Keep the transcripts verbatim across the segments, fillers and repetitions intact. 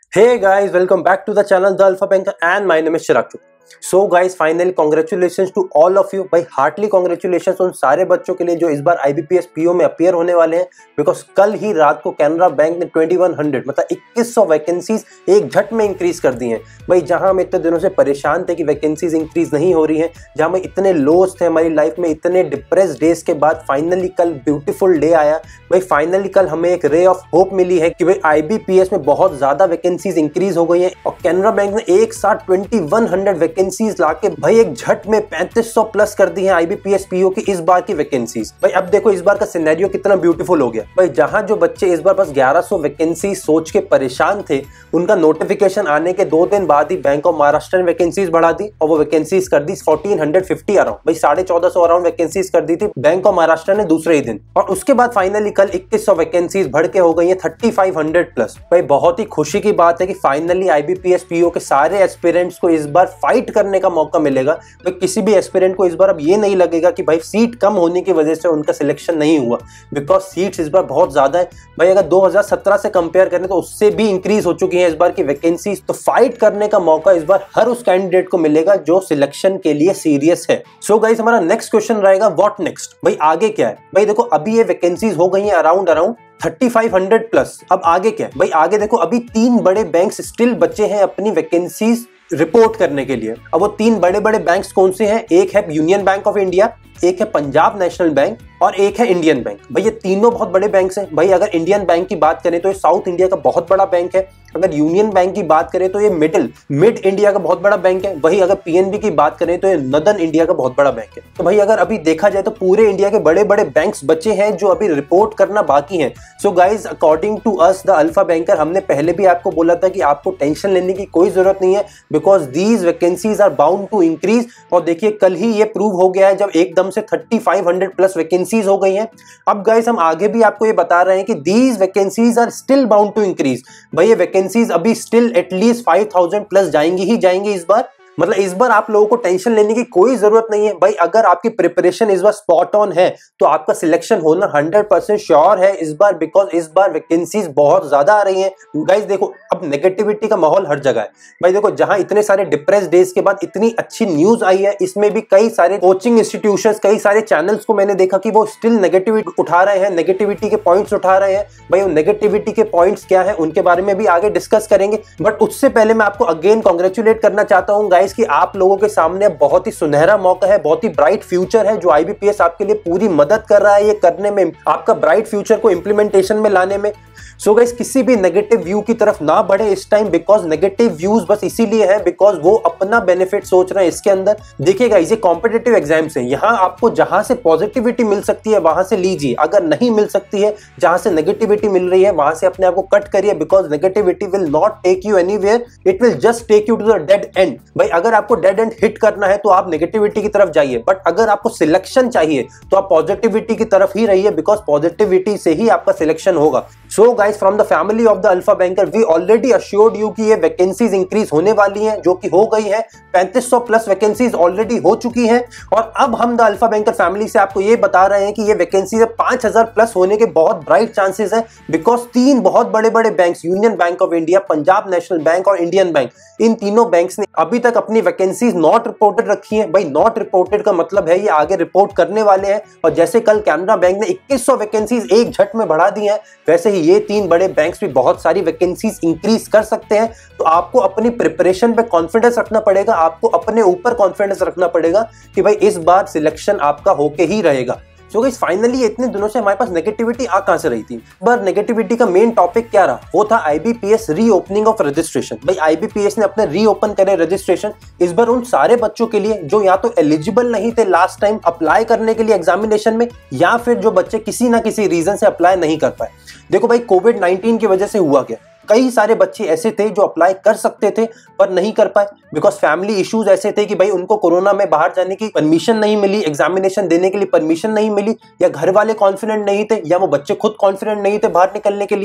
Hey guys, welcome back to the channel The Alpha Banker and my name is Chirag. So guys finally congratulations to all of you. भाई heartly congratulations उन सारे बच्चों के लिए जो इस बार आईबीपीएस पीओ में अपियर होने वाले हैं, बिकॉज कल ही रात को कैनरा बैंक ने इक्कीस सौ मतलब इक्कीस सौ वैकेंसीज एक झट में इंक्रीज कर दी हैं। भाई जहां हम इतने दिनों से परेशान थे कि वैकेंसीज इंक्रीज नहीं हो रही हैं, जहां हम इतने लोस थे हमारी लाइफ में, इतने डिप्रेस डेज के बाद फाइनली कल ब्यूटीफुल डे आया। भाई फाइनली कल हमें एक रे ऑफ होप मिली है कि भाई आईबीपीएस में बहुत ज्यादा वैकेंसीज इंक्रीज हो गई हैं और कैनरा बैंक ने एक साथ ट्वेंटी वन हंड्रेड वैकेंसीज लाके भाई एक झट में पैंतीस सौ प्लस कर दी है आईबीपीएस पीओ की इस बार की वैकेंसीज। भाई अब देखो इस बार का सिनेरियो कितना ब्यूटीफुल हो गया। भाई जहां जो बच्चे इस बार बस ग्यारह सौ वैकेंसी सोच के परेशान थे, उनका नोटिफिकेशन आने के दो दिन बाद ही बैंक ऑफ महाराष्ट्र ने वैकेंसीज बढ़ा दी और वो वैकेंसीज कर दी फोर्टीन फिफ्टी अराउंड। भाई साढ़े चौदह सौ अराउंड वैकेंसीज कर दी थी बैंक ऑफ महाराष्ट्र ने दूसरे ही दिन, और उसके बाद फाइनली कल इक्कीस सौ वैकेंसीज बढ़ के हो गई है थर्टी फाइव हंड्रेड प्लस। भाई बहुत ही खुशी की बात है कि फाइनली आईबीपीएस पीओ के सारे एस्पिरेंट्स को इस बार फाइट करने का मौका मिलेगा। भाई किसी भी एस्पिरेंट को इस बार अब ये नहीं लगेगा कि भाई सीट कम होने की वजह से उनका सिलेक्शन नहीं हुआ, बिकॉज सीट्स इस बार बहुत ज्यादा है। भाई अगर दो हज़ार सत्रह से कंपेयर करें तो उससे भी इंक्रीज हो चुकी है इस बार की वैकेंसीज। तो फाइट करने का मौका इस बार हर उस कैंडिडेट को मिलेगा जो सिलेक्शन के लिए सीरियस है। सो so गाइस हमारा नेक्स्ट क्वेश्चन रहेगा व्हाट नेक्स्ट। भाई आगे क्या है? भाई देखो अभी ये वैकेंसीज हो गई है around around thirty five hundred plus. अब आगे क्या है? भाई आगे देखो अभी तीन बड़े बैंक्स स्टिल बचे हैं अपनी वैकेंसीज रिपोर्ट करने के लिए। अब वो तीन बड़े बड़े बैंक्स कौन से हैं? एक है यूनियन बैंक ऑफ इंडिया, एक है पंजाब नेशनल बैंक और एक है इंडियन बैंक। भाई ये तीनों बहुत बड़े बैंक्स हैं। भाई अगर इंडियन बैंक की बात करें तो ये साउथ इंडिया का बहुत बड़ा बैंक है। अगर यूनियन बैंक की बात करें तो ये मिडिल मिड इंडिया का बहुत बड़ा बैंक है। वही अगर पीएनबी की बात करें तो ये नदर्न इंडिया का बहुत बड़ा बैंक है। तो भाई अगर अभी देखा जाए तो पूरे इंडिया के बड़े बड़े बैंक्स बचे हैं जो अभी रिपोर्ट करना बाकी हैं। So guys according to us the Alpha Banker, हमने पहले भी आपको बोला था कि आपको टेंशन लेने की कोई जरूरत नहीं है, because these vacancies are bound to increase. और देखिए कल ही ये प्रूव हो गया है जब एकदम से thirty five hundred plus vacancies हो गई हैं। अब गाइस हम आगे भी आपको ये बता रहे हैं कि these vacancies are still bound to increase. भाई ये वैकेंसीज अभी still at least five thousand plus जाएंगी ही जाएंगी इस बार। मतलब इस बार आप लोगों को टेंशन लेने की कोई जरूरत नहीं है। भाई अगर आपकी प्रिपरेशन इस बार स्पॉट ऑन है तो आपका सिलेक्शन होना हंड्रेड परसेंट श्योर है इस बार, बिकॉज इस बार वैकेंसीज बहुत ज्यादा आ रही हैं। गाइस देखो अब नेगेटिविटी का माहौल हर जगह है। भाई देखो जहां इतने सारे डिप्रेस डेज के बाद इतनी अच्छी न्यूज आई है, इसमें भी कई सारे कोचिंग इंस्टीट्यूशंस, कई सारे चैनल्स को मैंने देखा कि वो स्टिल नेगेटिविटी उठा रहे हैं, नेगेटिविटी के पॉइंट्स उठा रहे हैं। भाई वो नेगेटिविटी के पॉइंट्स क्या है उनके बारे में भी आगे डिस्कस करेंगे, बट उससे पहले मैं आपको अगेन कॉन्ग्रेचुलेट करना चाहता हूँ गाइस कि आप लोगों के सामने बहुत ही सुनहरा मौका है, बहुत ही ब्राइट फ्यूचर है जो आईबीपीएस आपके लिए पूरी मदद कर रहा है ये करने में, आपका ब्राइट फ्यूचर को इंप्लीमेंटेशन में लाने में। सो गाइस किसी भी नेगेटिव व्यू की तरफ ना बढ़े इस टाइम, बिकॉज नेगेटिव व्यूज बस इसीलिए है बिकॉज वो अपना बेनिफिट सोच रहे हैं इसके अंदर। देखिए गाइस ये कॉम्पिटिटिव एग्जाम्स हैं, यहाँ आपको जहां से पॉजिटिविटी मिल सकती है वहां से लीजिए, अगर नहीं मिल सकती है जहां से नेगेटिविटी मिल रही है वहां से अपने आप को कट करिए, because negativity will not take you anywhere, it will just take you to the dead end. भाई अगर आपको डेड एंड हिट करना है तो आप नेगेटिविटी की तरफ जाइए, बट अगर आपको सिलेक्शन चाहिए तो आप पॉजिटिविटी की तरफ ही रहिए, बिकॉज पॉजिटिविटी से ही आपका सिलेक्शन होगा। So guys from the family of the Alpha Banker we already assured you कि ये वैकेंसीज इंक्रीज होने वाली हैं, जो कि हो गई है। पैंतीस सौ प्लस वैकेंसीज ऑलरेडी हो चुकी हैं और अब हम द अल्फा बैंकर फैमिली से आपको ये बता रहे हैं कि ये वैकेंसीज पांच हज़ार प्लस होने के बहुत ब्राइट चांसेस हैं, बिकॉज तीन बहुत बड़े बड़े banks Union Bank of India, Punjab National Bank और इंडियन बैंक, इन तीनों बैंक्स ने अभी तक अपनी वैकेंसीज नॉट रिपोर्टेड रखी हैं। भाई नॉट रिपोर्टेड का मतलब है ये आगे रिपोर्ट करने वाले हैं, और जैसे कल कैनरा बैंक ने इक्कीस सौ वैकेंसीज एक झट में बढ़ा दी हैं, वैसे ही ये तीन बड़े बैंक्स भी बहुत सारी वैकेंसीज इंक्रीज कर सकते हैं। तो आपको अपनी प्रिपरेशन पे कॉन्फिडेंस रखना पड़ेगा, आपको अपने ऊपर कॉन्फिडेंस रखना पड़ेगा कि भाई इस बार सिलेक्शन आपका होके ही रहेगा। सो गाइस फाइनली इतने दिनों से हमारे पास नेगेटिविटी आ कहां से रही थी? पर नेगेटिविटी का मेन टॉपिक क्या रहा? वो था आईबीपीएस रीओपनिंग ऑफ रजिस्ट्रेशन। भाई आईबीपीएस ने अपने रीओपन करे रजिस्ट्रेशन इस बार उन सारे बच्चों के लिए जो या तो एलिजिबल नहीं थे लास्ट टाइम अप्लाई करने के लिए एग्जामिनेशन में, या फिर जो बच्चे किसी ना किसी रीजन से अप्लाई नहीं कर पाए। देखो भाई कोविड नाइनटीन की वजह से हुआ क्या, कई सारे बच्चे ऐसे थे जो अप्लाई कर सकते थे पर नहीं कर पाए, बिकॉज फैमिली इश्यूज ऐसे थे कि भाई उनको कोरोना में बाहर जाने की परमिशन नहीं मिली, एग्जामिनेशन देने के लिए परमिशन नहीं मिली, या घर वाले कॉन्फिडेंट नहीं थे, या वो बच्चे खुद कॉन्फिडेंट नहीं थे बाहर निकलने के लिए।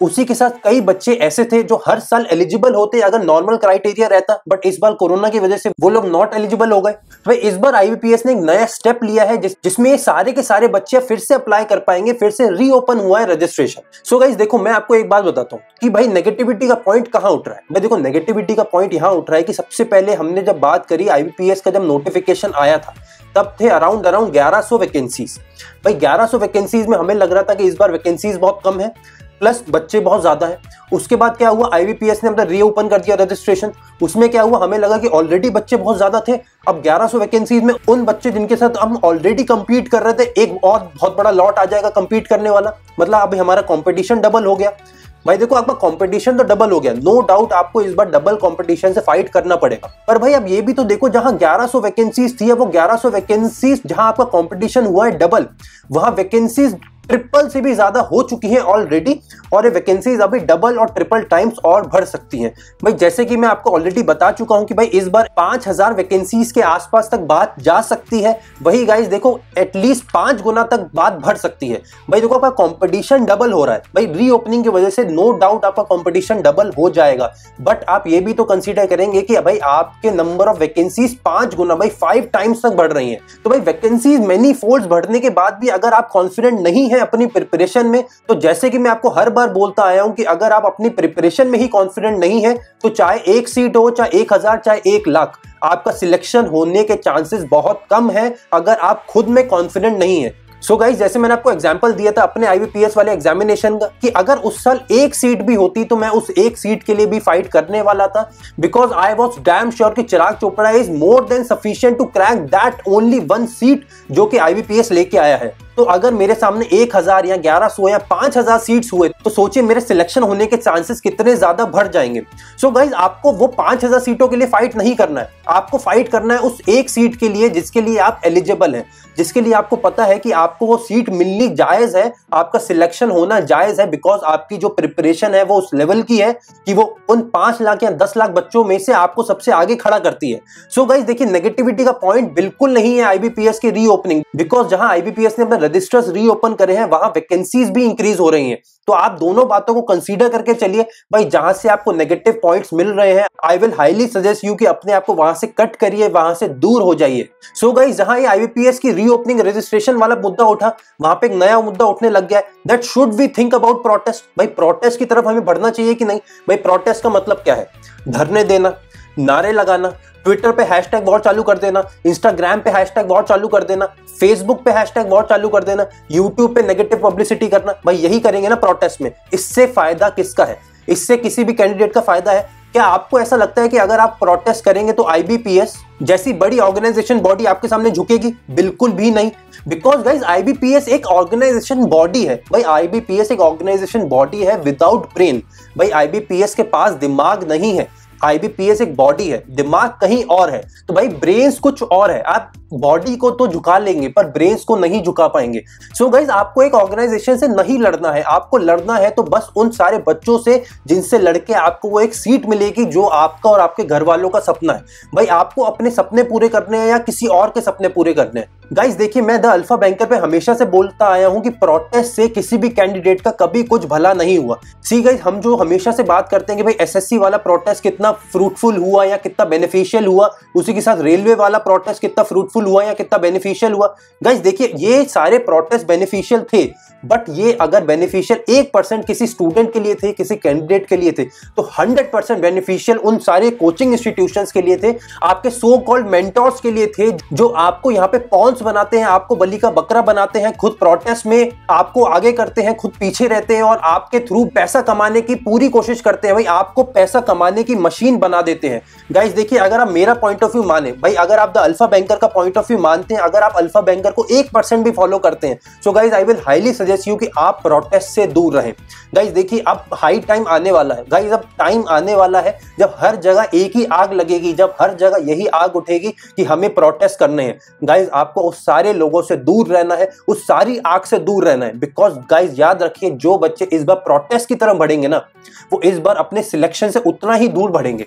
उसी के साथ कई बच्चे ऐसे थे जो हर साल एलिजिबल होते अगर नॉर्मल क्राइटेरिया रहता, बट इस बार कोरोना की वजह से वो लोग नॉट एलिजिबल हो गए। तो इस बार आईबीपीएस ने एक नया स्टेप लिया है जिस, जिसमें सारे के सारे बच्चे फिर से अप्लाई कर पाएंगे, फिर से रीओपन हुआ है रजिस्ट्रेशन। सो गाइस देखो, मैं आपको एक बात बताता हूँ कि भाई नेगेटिविटी का पॉइंट कहां उठ रहा है। भाई देखो, नेगेटिविटी का पॉइंट यहां उठ रहा है कि सबसे पहले हमने जब बात करी आईबीपीएस का, जब नोटिफिकेशन आया था तब थे अराउंड अराउंड ग्यारह सौ वैकेंसीज। भाई ग्यारह सौ वैकेंसीज में हमें लग रहा था कि इस बार वैकेंसीज बहुत कम है, प्लस बच्चे बहुत ज्यादा है। उसके बाद क्या हुआ, आईबीपीएस ने अपना रीओपन कर दिया रजिस्ट्रेशन। उसमें क्या हुआ, हमें लगा कि ऑलरेडी बच्चे बहुत ज्यादा थे, अब ग्यारह सौ वैकेंसीज में उन बच्चे जिनके साथ हम ऑलरेडी कंपीट कर रहे थे, एक और बहुत बड़ा लॉट आ जाएगा कंपीट करने वाला, मतलब अभी हमारा कंपटीशन डबल हो गया। भाई देखो, आपका कंपटीशन तो डबल हो गया, नो डाउट आपको इस बार डबल कंपटीशन से फाइट करना पड़ेगा। पर भाई अब ये भी तो देखो, जहां ग्यारह सौ वैकेंसीज थी, वो ग्यारह सौ वैकेंसीज जहां आपका कंपटीशन हुआ है डबल, वहां वैकेंसीज ट्रिपल से भी ज्यादा हो चुकी हैं ऑलरेडी, और ये वैकेंसीज अभी डबल और ट्रिपल टाइम्स और बढ़ सकती हैं। भाई जैसे कि मैं आपको ऑलरेडी बता चुका हूं कि भाई इस बार पांच हज़ार वैकेंसीज के आसपास तक बात जा सकती है। वही गाइस देखो, एटलीस्ट पांच गुना तक बात बढ़ सकती है। भाई देखो, आपका कंपटीशन डबल हो रहा है, भाई रीओपनिंग की वजह से नो डाउट आपका कंपटीशन डबल हो जाएगा। बट आप ये भी तो कंसीडर करेंगे कि भाई आपके नंबर ऑफ वैकेंसीज पांच गुना, भाई फाइव टाइम्स तक बढ़ रही है। तो भाई वैकेंसीज मेनी फोल्ड्स बढ़ने के बाद भी अगर आप कॉन्फिडेंट नहीं है अपनी प्रिपरेशन में, तो जैसे कि मैं आपको हर बार बोलता आया हूं कि अगर आप अपनी प्रिपरेशन में ही कॉन्फिडेंट नहीं है, तो चाहे एक सीट हो, चाहे एक हजार, चाहे एक लाख, आपका सिलेक्शन होने के चांसेस बहुत कम है अगर आप खुद में कॉन्फिडेंट नहीं है। सो so गाइस, जैसे मैंने आपको एग्जांपल दिया था अपने आईबीपीएस वाले एग्जामिनेशन का, कि अगर उस साल एक सीट भी होती तो मैं उस एक सीट के लिए भी फाइट करने वाला था, because I was damn sure कि Chirag Chopra is more than sufficient to crack that only one seat जो कि आईबीपीएस लेके आया है। तो अगर मेरे सामने एक हजार या ग्यारह सौ या पांच हजार सीट्स हुए, तो सोचिए मेरे सिलेक्शन होने के चांसेस कितने ज्यादा बढ़ जाएंगे। सो so गाइज, आपको वो पांच हजार सीटों के लिए फाइट नहीं करना है, आपको फाइट करना है उस एक सीट के लिए जिसके लिए आप एलिजिबल हैं, जिसके लिए आपको पता है कि आपको वो सीट मिलनी जायज है, आपका सिलेक्शन होना जायज है, बिकॉज आपकी जो प्रिपरेशन है वो उस लेवल की है कि वो उन पांच लाख या दस लाख बच्चों में से आपको सबसे आगे खड़ा करती है। सो so गाइज देखिए, नेगेटिविटी का पॉइंट बिल्कुल नहीं है आईबीपीएस के रीओपनिंग, बिकॉज जहां आईबीपीएस ने अपने रजिस्टर्स रीओपन करे हैं वहां वैकेंसीज भी इंक्रीज हो रही हैं। तो आप दोनों बातों को कंसीडर करके चलिए। भाई जहां से आपको नेगेटिव पॉइंट्स मिल रहे हैं, I will highly suggest you कि अपने आप को वहां से कट करिए, वहां से दूर हो जाइए। सो गाइस, जहां ये आईबीपीएस की रीओपनिंग रजिस्ट्रेशन वाला मुद्दा उठा, वहां पे एक नया मुद्दा उठने लग गया है, that should we think about protest. भाई प्रोटेस्ट की तरफ हमें बढ़ना चाहिए कि नहीं। भाई प्रोटेस्ट का मतलब क्या है, धरने देना, नारे लगाना, ट्विटर पे हैशटैग वॉर चालू कर देना, इंस्टाग्राम पे हैशटैग वॉर चालू कर देना, फेसबुक पे हैशटैग वॉर चालू कर देना, यूट्यूब पे नेगेटिव पब्लिसिटी करना। भाई यही करेंगे ना प्रोटेस्ट में, इससे फायदा किसका है? इससे किसी भी कैंडिडेट का फायदा है क्या? आपको ऐसा लगता है कि अगर आप प्रोटेस्ट करेंगे तो आईबीपीएस जैसी बड़ी ऑर्गेनाइजेशन बॉडी आपके सामने झुकेगी? बिल्कुल भी नहीं, बिकॉज गाइज आईबीपीएस एक ऑर्गेनाइजेशन बॉडी है। भाई आईबीपीएस एक ऑर्गेनाइजेशन बॉडी है विदाउट ब्रेन। भाई आईबीपीएस के पास दिमाग नहीं है, आईबीपीएस एक बॉडी है, दिमाग कहीं और है। तो भाई ब्रेन्स कुछ और है। आप बॉडी को तो झुका लेंगे पर ब्रेन्स को नहीं झुका पाएंगे। सो गाइज, आपको एक ऑर्गेनाइजेशन से नहीं लड़ना है, आपको लड़ना है तो बस उन सारे बच्चों से जिनसे लड़के आपको वो एक सीट मिलेगी जो आपका और आपके घर वालों का सपना है। भाई आपको अपने सपने पूरे करने हैं या किसी और के सपने पूरे करने हैं? गाइज देखिए, मैं द अल्फा बैंकर पे हमेशा से बोलता आया हूं कि प्रोटेस्ट से किसी भी कैंडिडेट का कभी कुछ भला नहीं हुआ। सी गाइज, हम जो हमेशा से बात करते हैं कि भाई एसएससी वाला प्रोटेस्ट कितना फ्रूटफुल हुआ या कितना बेनिफिशियल हुआ, उसी के साथ रेलवे वाला प्रोटेस्ट कितना फ्रूटफुल हुआ या कितना बेनिफिशियल हुआ। गाइज देखिए, ये सारे प्रोटेस्ट बेनिफिशियल थे, बट ये अगर बेनिफिशियल एक परसेंट किसी स्टूडेंट के लिए थे, किसी कैंडिडेट के लिए थे, तो हंड्रेड परसेंट बेनिफिशियल उन सारे कोचिंग इंस्टीट्यूशंस के लिए थे, आपके सो कॉल्ड मेंटोर्स के लिए थे, जो आपको यहाँ पे पॉन्स बनाते हैं, आपको बलि का बकरा बनाते हैं, खुद प्रोटेस्ट में आपको आगे करते हैं, खुद पीछे रहते हैं और आपके थ्रू पैसा कमाने की पूरी कोशिश करते हैं। भाई आपको पैसा कमाने की मशीन बना देते हैं। गाइज देखिए, अगर आप मेरा पॉइंट ऑफ व्यू माने, भाई अगर आप द अल्फा बैंकर का पॉइंट ऑफ व्यू मानते हैं, अगर आप अल्फा बैंकर को एक परसेंट भी फॉलो करते हैं, so guys I will highly suggest you कि आप प्रोटेस्ट से दूर रहें। गाइज देखिए, अब हाई टाइम आने वाला है। गाइज अब टाइम आने वाला है जब हर जगह एक ही आग लगेगी, जब हर जगह यही आग उठेगी कि हमें प्रोटेस्ट करने हैं। गाइज आपको उस सारे लोगों से दूर रहना है, उस सारी आग से दूर रहना है, बिकॉज गाइज याद रखिए, जो बच्चे इस बार प्रोटेस्ट की तरफ बढ़ेंगे ना, वो इस बार अपने सिलेक्शन से उतना ही दूर बढ़ेंगे।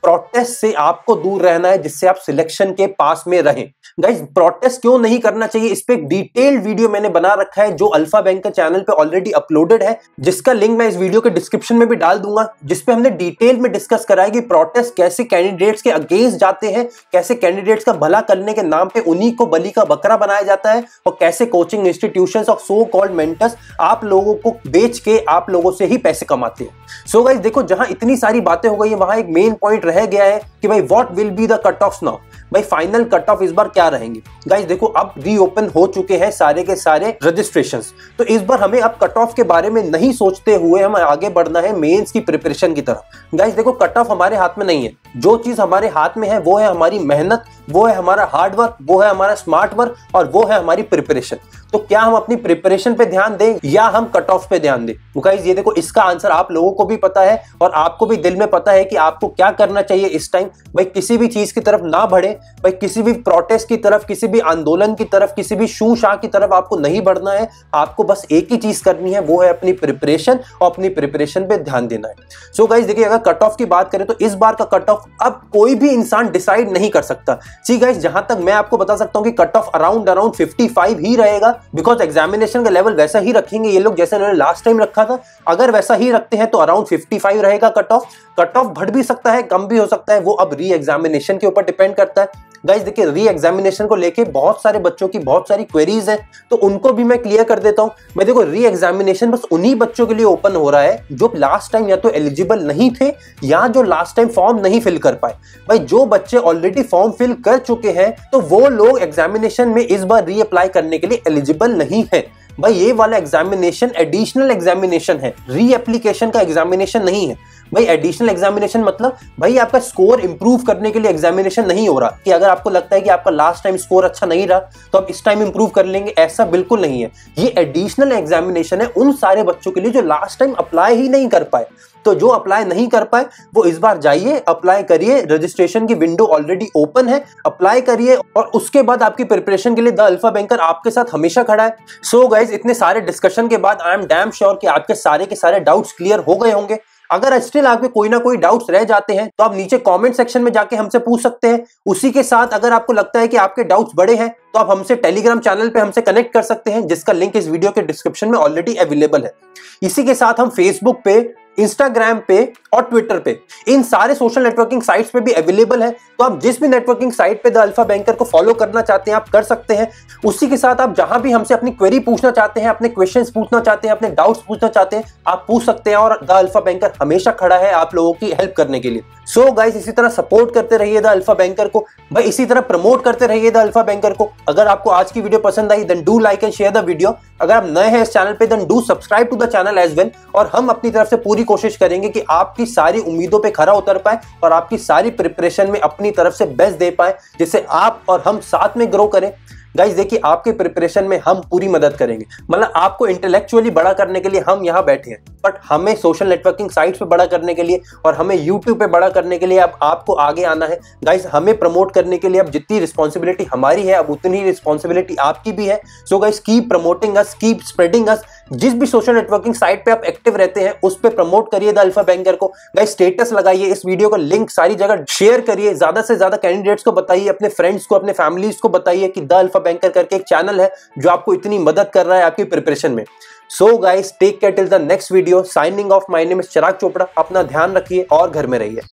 प्रोटेस्ट से आपको दूर रहना है, जिससे आप सिलेक्शन के पास में रहें। गाइस, प्रोटेस्ट क्यों नहीं करना चाहिए, इस पे एक डिटेल्ड वीडियो मैंने बना रखा है जो अल्फा बैंक के चैनल पे ऑलरेडी अपलोडेड है, जिसका लिंक मैं इस वीडियो के डिस्क्रिप्शन में भी डाल दूंगा, जिसपे हमने डिटेल में डिस्कस करा है कि प्रोटेस्ट कैसे कैंडिडेट्स के अगेंस्ट जाते हैं, कैसे कैंडिडेट्स का भला करने के नाम पे उन्हीं को बलि का बकरा बनाया जाता है, और कैसे कोचिंग इंस्टीट्यूशंस और सो कॉल्ड मेंटर्स आप लोगों को बेच के आप लोगों से ही पैसे कमाते हैं। सो गाइस देखो, जहां इतनी सारी बातें हो गई है, वहां एक मेन पॉइंट रह गया है कि भाई what will be the cut off now, भाई फाइनल कट ऑफ इस बार क्या रहेंगे। गाइस देखो, अब रीओपन हो चुके हैं सारे के सारे रजिस्ट्रेशंस, तो इस बार हमें अब कट ऑफ के बारे में नहीं सोचते हुए हमें आगे बढ़ना है मेंस की प्रिपरेशन की तरफ। गाइस देखो, कट ऑफ हमारे हाथ में नहीं है, जो चीज हमारे हाथ में है वो है हमारी मेहनत, वो है हमारा हार्ड वर्क, वो है हमारा स्मार्ट वर्क, और वो है हमारी प्रिपरेशन। तो क्या हम अपनी प्रिपरेशन पे ध्यान दें या हम कट ऑफ पे ध्यान दें? गाइस ये देखो, इसका आंसर आप लोगों को भी पता है और आपको भी दिल में पता है कि आपको क्या करना चाहिए इस टाइम। भाई किसी भी चीज की तरफ ना बढ़े, भाई किसी भी प्रोटेस्ट की तरफ, किसी भी आंदोलन की तरफ, किसी भी शू शाह की तरफ आपको नहीं बढ़ना है। आपको बस एक ही चीज करनी है, वो है अपनी प्रिपरेशन, और अपनी प्रिपरेशन पे ध्यान देना है। सो गाइस देखिए, अगर कट ऑफ की बात करें तो इस बार का कट ऑफ अब कोई भी इंसान डिसाइड नहीं कर सकता। सी गाइस, जहां तक मैं आपको बता सकता हूं कि कट ऑफ अराउंड अराउंड पचपन ही रहेगा, बिकॉज एग्जामिनेशन का लेवल वैसा ही रखेंगे ये लोग जैसे उन्होंने लास्ट टाइम रखा था। अगर वैसा ही रखते हैं तो अराउंड पचपन रहेगा कट ऑफ। कट ऑफ बढ़ भी सकता है, कम भी हो सकता है, वो अब री एग्जामिनेशन के ऊपर डिपेंड करता है। गाइस देखिए, री एग्जामिनेशन को लेके बहुत सारे बच्चों की बहुत सारी क्वेरीज हैं, तो उनको भी मैं क्लियर कर देता हूं। मैं देखो, री एग्जामिनेशन बस उन्हीं बच्चों के लिए ओपन हो रहा है जो लास्ट टाइम या तो एलिजिबल नहीं थे या जो लास्ट टाइम फॉर्म नहीं फिल कर पाए। भाई जो बच्चे ऑलरेडी फॉर्म फिल कर चुके हैं तो वो लोग एग्जामिनेशन में इस बार री अप्लाई करने के लिए एलिजिबल नहीं है। भाई ये वाला एग्जामिनेशन एडिशनल एग्जामिनेशन है, री एप्लीकेशन का एग्जामिनेशन नहीं है। भाई एडिशनल एग्जामिनेशन मतलब भाई आपका स्कोर इंप्रूव करने के लिए एग्जामिनेशन नहीं हो रहा कि अगर आपको लगता है कि आपका लास्ट टाइम स्कोर अच्छा नहीं रहा तो आप इस टाइम इंप्रूव कर लेंगे, ऐसा बिल्कुल नहीं है। ये एडिशनल एग्जामिनेशन है उन सारे बच्चों के लिए जो लास्ट टाइम अप्लाई ही नहीं कर पाए। तो जो अप्लाई नहीं कर पाए वो इस बार जाइए, अप्लाई करिए, रजिस्ट्रेशन की विंडो ऑलरेडी ओपन है, अप्लाई करिए, और उसके बाद आपकी प्रिपरेशन के लिए द अल्फा बैंकर आपके साथ हमेशा खड़ा है। सो गाइज, इतने सारे डिस्कशन के बाद आई एम डैम श्योर कि आपके सारे के सारे डाउट्स क्लियर हो गए होंगे। अगर स्टिल आपके कोई ना कोई डाउट्स रह जाते हैं तो आप नीचे कमेंट सेक्शन में जाके हमसे पूछ सकते हैं। उसी के साथ अगर आपको लगता है कि आपके डाउट्स बड़े हैं तो आप हमसे टेलीग्राम चैनल पे हमसे कनेक्ट कर सकते हैं, जिसका लिंक इस वीडियो के डिस्क्रिप्शन में ऑलरेडी अवेलेबल है। इसी के साथ हम फेसबुक पे, इंस्टाग्राम पे और ट्विटर पे, इन सारे सोशल नेटवर्किंग साइट्स पे भी अवेलेबल है। तो आप जिस भी नेटवर्किंग साइट पे द अल्फा बैंकर को फॉलो करना चाहते हैं आप कर सकते हैं। उसी के साथ आप जहां भी हमसे अपनी क्वेरी पूछना चाहते हैं, अपने क्वेश्चंस पूछना चाहते हैं, अपने डाउट्स पूछना चाहते हैं, आप पूछ सकते हैं, और द अल्फा बैंकर हमेशा खड़ा है आप लोगों की हेल्प करने के लिए। सो so गाइस, इसी तरह सपोर्ट करते रहिए द अल्फा बैंकर को, भाई इसी तरह प्रमोट करते रहिए द अल्फा बैंकर को। अगर आपको आज की वीडियो पसंद आई then do like and share the video. अगर आप नए हैं इस चैनल पे then do subscribe to the channel as well. और हम अपनी तरफ से पूरी कोशिश करेंगे कि आपकी सारी उम्मीदों पे खरा उतर पाए और आपकी सारी प्रिपरेशन में अपनी तरफ से बेस्ट दे पाए, जिससे आप और हम साथ में ग्रो करें। गाइस देखिए, आपके प्रिपरेशन में हम पूरी मदद करेंगे, मतलब आपको इंटेलेक्चुअली बड़ा करने के लिए हम यहाँ बैठे हैं, बट हमें सोशल नेटवर्किंग साइट्स पे बड़ा करने के लिए और हमें यूट्यूब पे बड़ा करने के लिए अब आपको आगे आना है। गाइस, हमें प्रमोट करने के लिए अब जितनी रिस्पॉन्सिबिलिटी हमारी है अब उतनी ही रिस्पॉन्सिबिलिटी आपकी भी है। So guys, keep promoting us, keep spreading us. जिस भी सोशल नेटवर्किंग साइट पे आप एक्टिव रहते हैं उस पे प्रमोट करिए द अल्फा बैंकर को। गाइस, स्टेटस लगाइए, इस वीडियो का लिंक सारी जगह शेयर करिए, ज्यादा से ज्यादा कैंडिडेट्स को बताइए, अपने फ्रेंड्स को, अपने फैमिलीज को बताइए कि द अल्फा बैंकर करके एक चैनल है जो आपको इतनी मदद कर रहा है आपकी प्रिपरेशन में। So guys, take care till the next video. Signing off, my name is Chirag Chopra. अपना ध्यान रखिए और घर में रहिए।